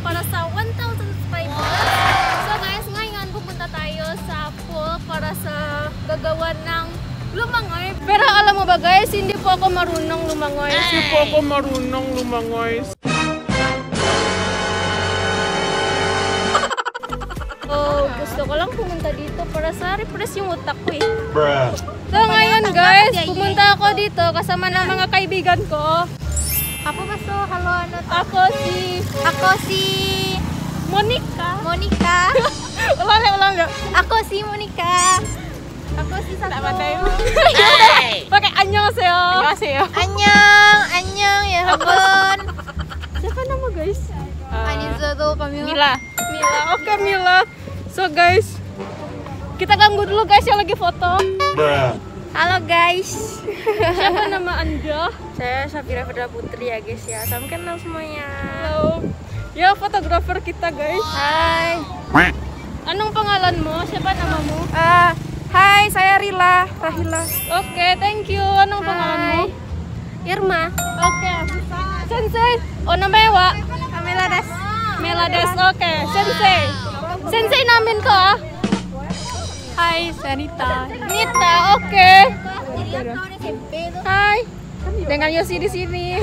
para sa 1,000 subscribers. So guys, ngayon pupunta tayo sa pool para sa gagawa ng lumangoy. Pero alam mo ba guys, hindi po ako marunong lumangoy. Oh, gusto ko lang pumunta dito para sa refresh yung utak ko eh. So ngayon guys, pumunta ako dito kasama ng mga kaibigan ko. Apa maso? Halo ano? Ako si Monica. Ulang nggak? Ako si Monica. Ako si Sako. Pakai annyeonghaseyo. Annyeong ya Habon. Siapa nama guys? Anizodo Mila. Kamila. Oke Mila. So guys, kita ganggu dulu guys yang lagi foto. Halo guys. Siapa nama Anda? Saya Safira Fedra Putri ya guys ya. Salam kenal semuanya. Halo. Ya fotografer kita guys. Hai. Anong pangalan mo? Siapa namamu? Hai, saya Rahila. Oke, thank you. Anong pangalan mo? Irma. Oke. Sensei. Oh namanya Wak? Kameladas. Melades. Oke. Sensei namin ko ah. Hai, Sanita. Nita. Oke. Hai. Dengan Yosi di sini.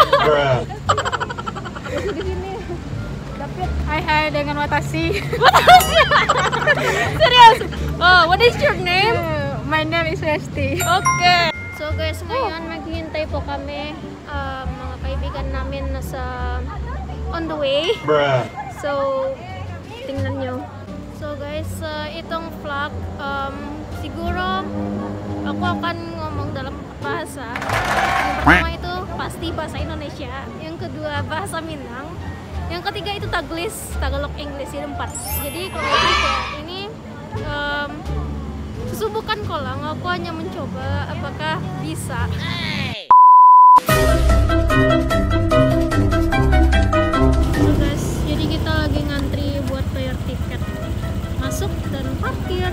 Hai dengan Watashi. Serius? Oh, what is your name? My name is Resti. Oke. So guys, ngayon maghihintay po kami mga kaibigan namin nasa on the way. So, tingnan nyo. So guys, itong vlog siguro aku akan ngomong dalam bahasa. Yang pertama itu pasti bahasa Indonesia, yang kedua bahasa Minang, yang ketiga itu Tagalog English, itu 4. Jadi kalau gitu ini susubukan kolang, aku hanya mencoba apakah bisa. So guys, jadi kita lagi ngantri buat bayar tiket masuk dan parkir.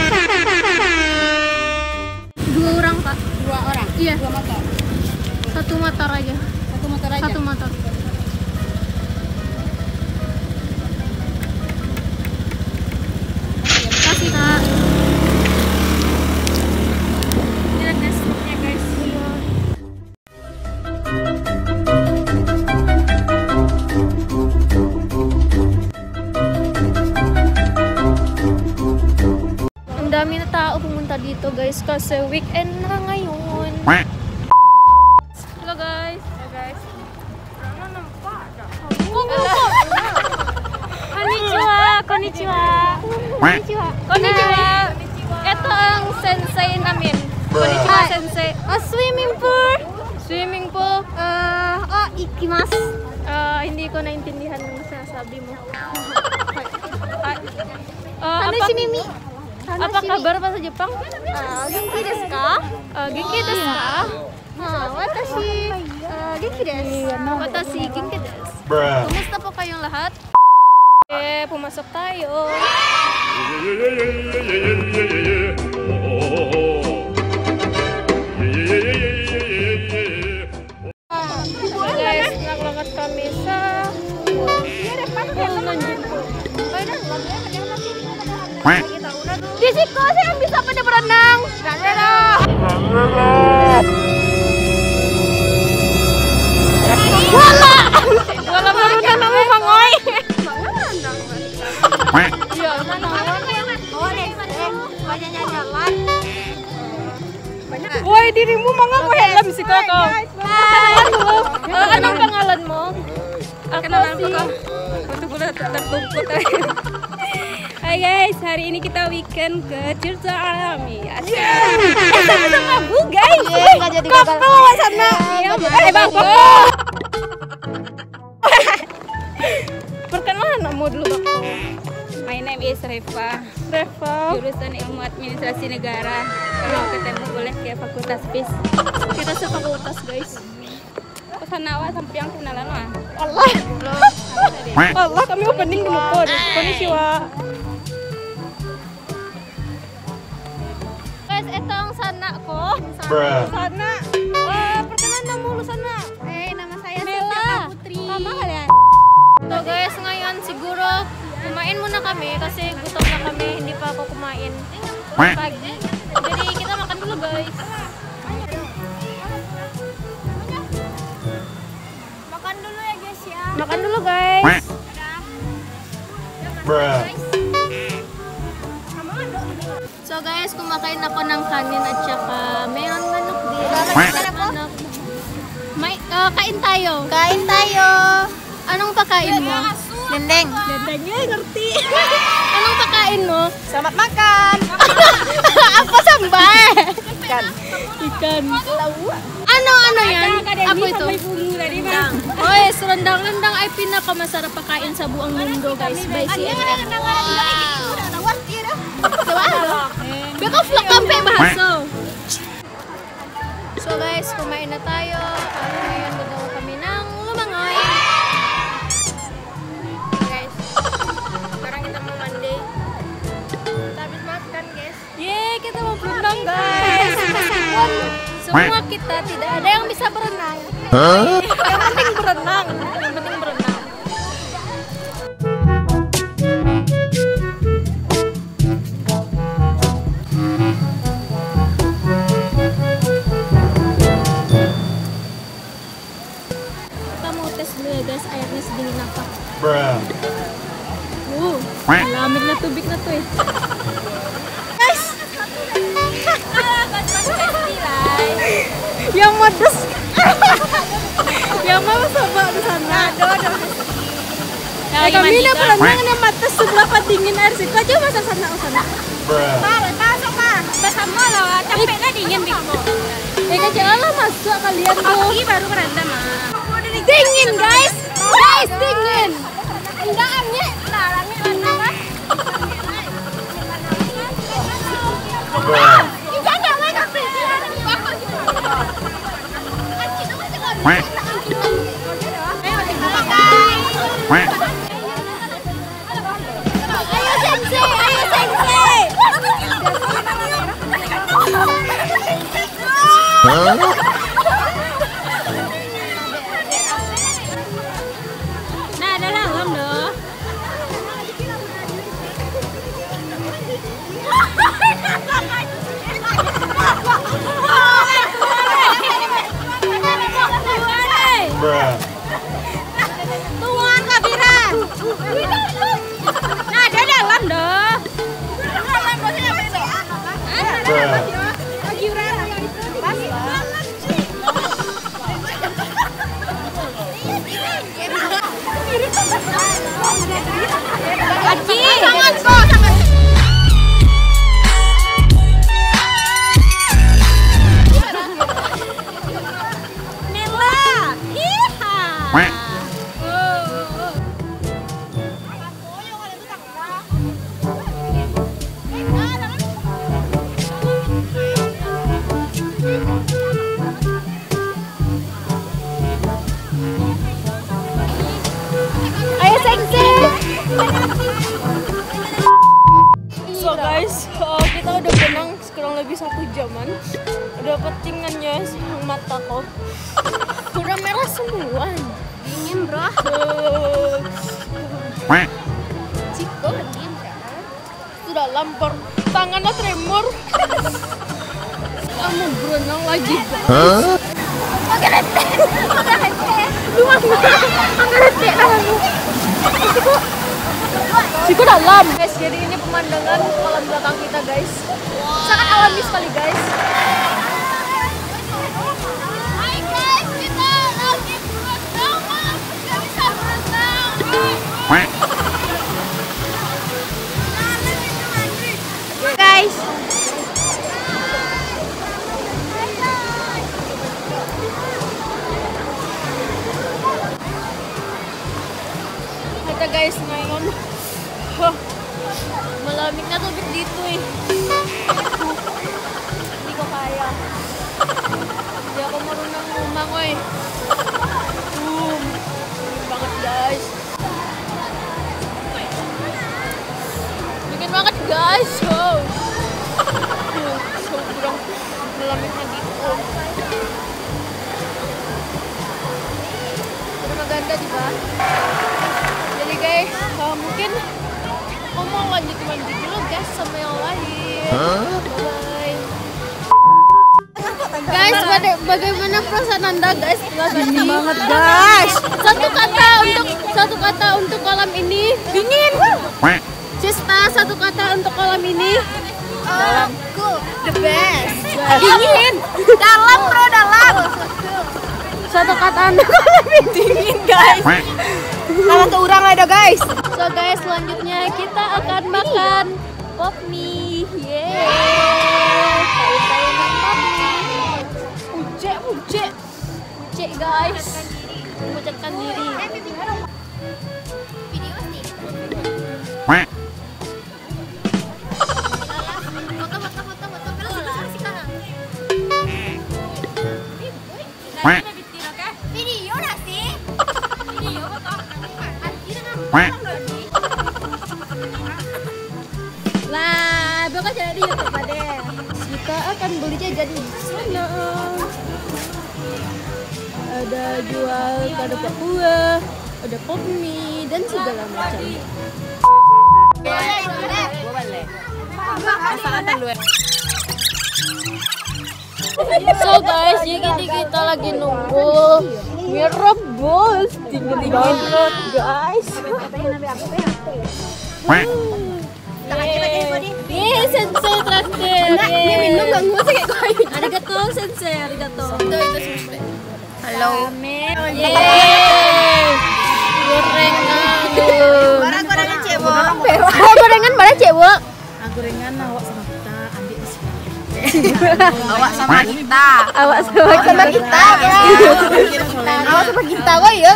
2 orang Pak. 2 orang? Iya. 2 motor? Satu motor aja. Satu motor. Kasih Kak. Lihat guys, stopnya guys. Ang dami na tao pumunta dito guys kasi weekend na ngayon. Hello guys. Konnichiwa. Ito ang sensei namin. Konnichiwa sensei. Swimming pool. Ikimasu. Hindi ko naintindihan yung sinasabi mo. Apa kabar bahasa Jepang? Genki desu ka? Genki desu ka? Watashi genki desu. Watashi genki desu. Kumusta po kayong lahat? Pumasok tayo. Guys, naglakad kami sa pool ng Jimpo. Di situ saya bisa pada berenang. Wala marunong na lumangoy. Woi, dirimu mangoy helm si Koko. Anong pangalan mo? Hai guys, hari ini kita weekend ke Tirta Alami. Sama-sama Bu guys. Koko sana. Bang Koko. Perkenalan namamu dulu Koko. My name is Reva. Jurusan Ilmu Administrasi Negara. Kalau ketemu boleh ke Fakultas PIS. Kita sefakultas guys. Kesana sampai yang kenalan mah. Allah, kami opening dulu. Konnichiwa. Guys, ito ang sana ko. Sana. Perkenalan namamu lu sana. Nama saya Mela. Putri. Sama kalian. So guys, ngayon kami kasi gutom na kami, hindi pa ako kumain pagi. Jadi kita makan dulu guys. Makan dulu ya guys ya. Makan dulu guys. So guys, kumakain ako ng kanin at saka mayroon manok din. Manok. Kain tayo. Kain tayo. Anong pakain mo? Dendeng. Dendeng, ngerti. Anong pakain mo? Selamat makan. Apa sambar? Ikan. Ikan. Ano yan? Apa itu? Oy, rendang-rendang ay pinakamasarap pakain sa buong mundo guys. By CNN. Baka vlog kampe bahaso. So guys, kumain na tayo. Ngayon gagawa kami ng lumangoy. Guys, sekarang kita mau mandi. Kita habis makan guys. Yeay, kita mau berenang guys. Meskipun semua kita tidak ada yang bisa berenang. Yang penting berenang. Yang penting berenang. Kita mau tes dulu ya guys, airnya sedingin apa. Lamig na tubig na to eh. Guys! Yang madas. Yang mau coba di sana. Kami na berenang na matas sebelah dingin air situ aja masa sana sana. Masuk mah. Bersama lah. Capek lah dingin bingung. Jangan lah masuk kalian tuh. Ini baru kerendam mah. Dingin guys. Guys dingin. Enggak aneh. Larangnya mana kan? Ayo sensei. Nah, ada dalam loh. Tuan Kabira. Nah, ada dalam doh. Aji, sangat kok, sangat. Nela, iha. Ayo sensei. So guys, kita udah berenang kurang lebih 1 jaman. Udah petingannya yang mata kok. Udah merah semua. Dingin bro. Ciko dingin kan? Sudah lampar. Tangannya tremor. Kamu berenang lagi guys. Anggerete. Lu anggerete tanganmu. Ciko dalam guys, jadi ini pemandangan kolam belakang kita guys. Sangat alami sekali guys. Hai guys, kita lagi berenang, nggak bisa berenang. Guys. Kita guys ngayon. Malamig na tubig dito eh. Hindi ko kaya. Hindi ako marunong lumangoy. Banget guys. Bikin banget guys. Sobrang malamig na dito. Pero maganda diba? Jadi guys, mungkin lanjut mandi dulu guys sama yang lain. Bye. Guys, bagaimana perasaan Anda guys setelah mandi? Banget guys. Satu kata untuk kolam ini. Dingin. Cista, satu kata untuk kolam ini. Cool. The best. Dingin. Dalam bro, dalam. Satu kata untuk kolam ini. Dingin guys. Kalau tuh orang ada guys. So guys, selanjutnya kita akan makan pop mie. Yeay. Tahu-tahu makan pop mie. Ucek guys. Mengucapkan diri. Video sih. Video lah sih. Video foto. Lah, bakal jadi di YouTube deh. Kita akan beli jajan di sana. Ada jual ketupat buah, ada pop mie dan segala macam. So guys, jadi kita lagi nunggu mie rebus dingin banget guys. Yeay, sensei traktir. Minum nggak ngusik kayak gue. Arigato sensei, arigato. Halo. Yeay. Gorengan. Gorengan cewek. Oh, gorengan mana cewek? Gorengan awak sama kita ambil di sini. Awak sama kita. Awak sama kita. Awak sama kita kok ya.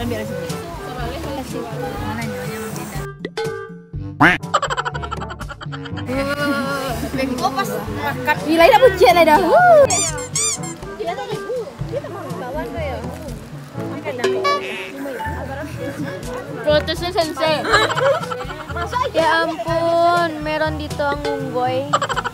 Bengko pas makan. Gila, ini pucet lah dah. Protesnya sensei. Ya ampun, meron dito ang unggoy.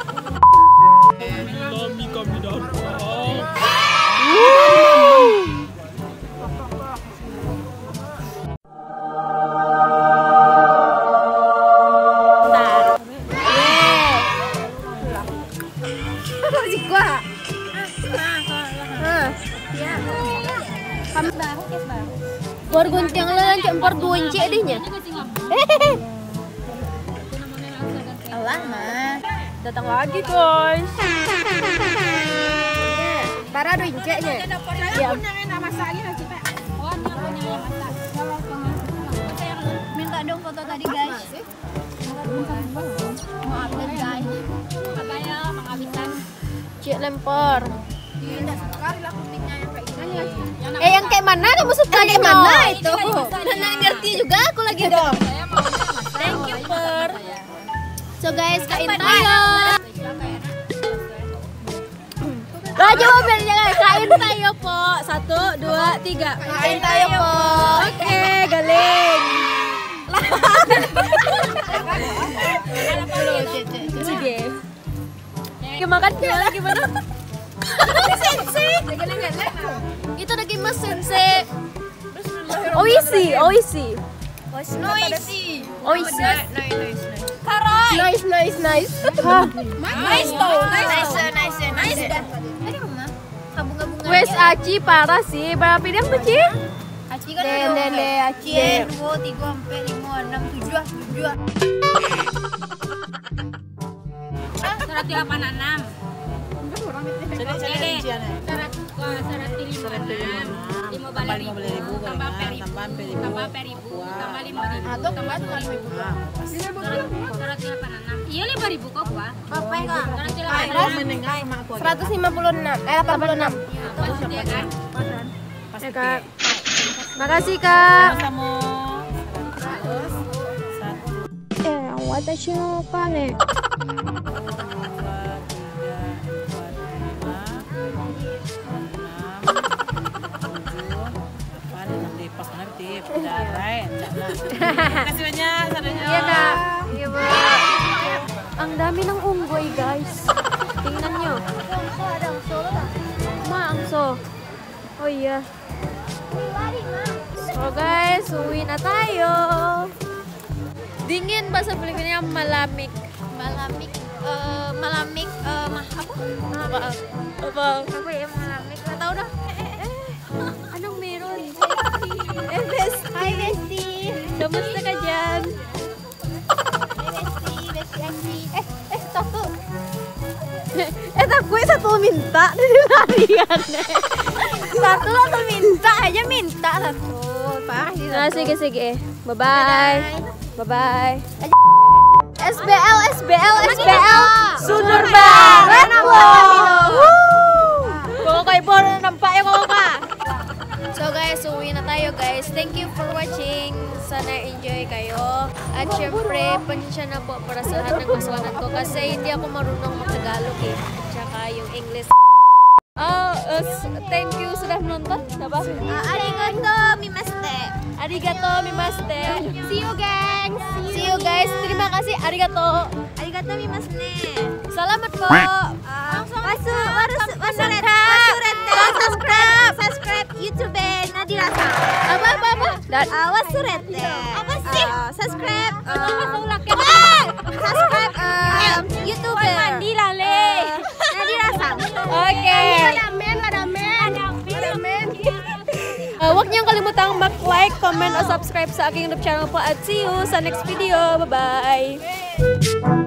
Por gunting lang, por gunci dihnya. Allah mah. Datang lagi guys. Para do inceknya. Ya. Minta dong foto tadi guys. Maaf guys. Katanya penghabisan. Cik lempar. Indah sekali lah kutingnya yang kayak gini. Yang kayak mana? Maksudnya kayak mana itu? Nana ngerti juga aku lagi dong. Thank you per. So guys, kain tayo. Raja mobilnya kain tayo po. 1, 2, 3. Kain tayo po. Oke, galing. Sige. Makan gimana? Sensei. Itu lagi mas sensei. Oishi. Noisy. Nice. Nice dah. Aduh mama. Kabung-kabungan. Wes Aci parah sih. Berapa dia Aci? Aci kan Dede Aci. 2, 3, 4, 5, 6, 7. 186. Lima balik ribu, tambah peribu, tambah 5.000, tambah 2.000. 186. Iya 5.000 kok gua. Apa ya kak? 156. 86. Iya kan? Ya kak. Makasih kak. Watashi no kane. Kasih banyak sarannya. Iya kak. Iya mbak. Ang dami ng unggoy guys. Tingnan nyo. Angso. Oh iya. So guys, uwi na tayo. Dingin bahasa Filipina malamig. Malamig. Apa? Apa ya malamig? Nggak tahu dah. Anong meron? Bestie. Hi Bestie. Kamusta ka dyan? Bestie. Satu. Gue satu minta larian. Satu lah tuh minta aja minta satu. Parah sih. Nah, sige. Bye-bye. Bye-bye. SBL. Sunur banget loh. Koko kayo po na nampak ya koko ka. So guys, uwi na tayo guys. Thank you for watching. Sana enjoy kayo. At syempre, pasensya na po para sa lahat ng kasalanan ko kasi hindi ako marunong mag-Tagalog eh. Tsaka yung English. Thank you sudah menonton. Apa? Arigato mimaste. Arigato mimaste. See you gang. See you guys. Terima kasih. Arigato. Arigato mimaste. Selamat po. Subscribe YouTube Nadira-san. Apa? Wasurete. Apa sih? Subscribe. Subscribe YouTube Nadira-san. Oke. Huwag niyong kalimutang mag-like, comment, o subscribe sa aking YouTube channel po at see you sa next video. Bye-bye!